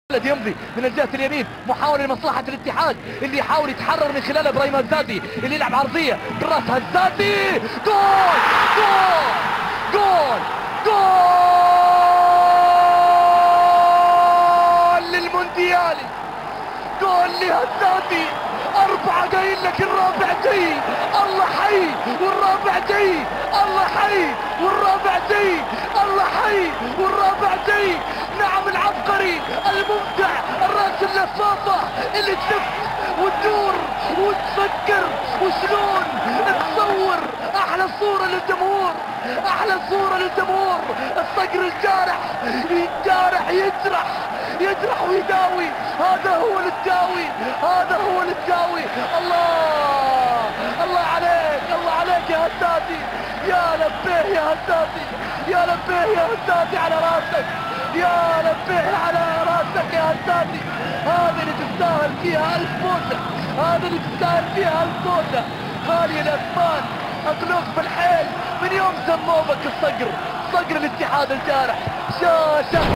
يمضي من الجهة اليمين محاولة لمصلحة الاتحاد اللي يحاول يتحرر من خلال ابراهيم هزازي اللي يلعب عرضية بالراس هزازي. جول جول جول جول للمونديالي، جول لهزازي. 4 جايين لك، الرابع جاي، الله حي والرابع جاي، الله حي والرابع جاي، الله حي والرابع جاي. نعم العبقري الممتع، الراس اللفافة اللي تلف وتدور وتفكر وشلون تصور احلى صورة للجمهور، احلى صورة للجمهور. الصقر الجارح يجرح ويداوي، هذا هو التداوي، هذا هو التداوي. الله عليك، الله عليك يا هزازي، يا لبيه يا هزازي، يا لبيه يا هزازي على راسك، يا لبيه على راسك يا هزازي. هذا اللي تستاهل فيها 1000 بوسة، هذا اللي تستاهل فيها 1000 بوسة. غالي الاسمان، اقلوك بالحيل من يوم سموه بك الصقر، صقر الاتحاد الجارح. شاشة